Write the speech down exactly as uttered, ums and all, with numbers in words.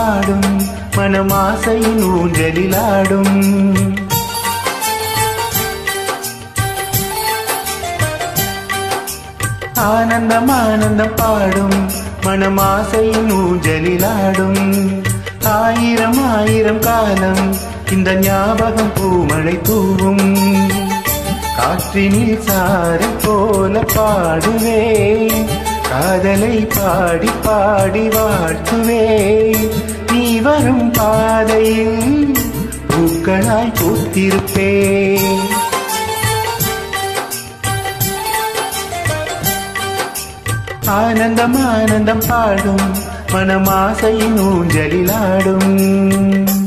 பாடும் மனமாசையின் ஊஞ்சலிலாடும். ஆனந்தம் ஆனந்தம் பாடும் மனமாசையின் ஊஞ்சலிலாடும். ஆயிரம் ஆயிரம் காலம் இந்த ஞாபகம் பூமழை தூவும். காற்றினில் சாரை போல பாடுவே, காதலை பாடி பாடி வாழ்த்துவே. நீ வரும் பாதையில் பூக்களாய் பூத்திருப்பே. ஆனந்தம் ஆனந்தம் பாடும் மனமாசையின் ஊஞ்சலிலாடும்.